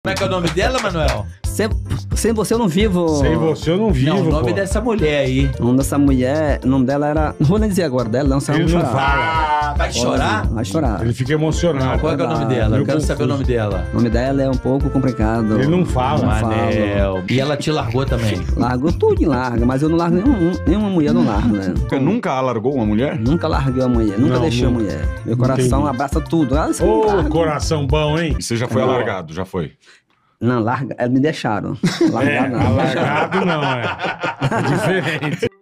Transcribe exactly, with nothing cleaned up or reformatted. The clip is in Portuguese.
Como é que é o nome dela, Manuel? Sem, sem você eu não vivo. Sem você eu não vivo, Não, o nome pô. dessa mulher aí. O nome dessa mulher, o nome dela era... Não vou nem dizer agora dela, não, senão eu Ele vou não chorar. fala. Ah, vai chorar? Vai chorar. Ele fica emocionado. Qual é, que é o nome Ah, dela? Eu meio quero confuso. saber o nome dela. O nome dela é um pouco complicado. Ele não fala. Não fala. Manel. E ela te largou também? Largou tudo e larga, mas eu não largo nenhum, nenhuma mulher, eu não largo, né? Você nunca largou uma mulher? Nunca larguei a mulher, nunca Não, deixei nunca. a mulher. Meu coração Entendi. abraça tudo. Ah, isso eu Ô, não largo. coração bom, hein? E você já foi Boa. alargado, já foi. Não, larga, elas me deixaram. É, Largar não. alargado não, é. É diferente.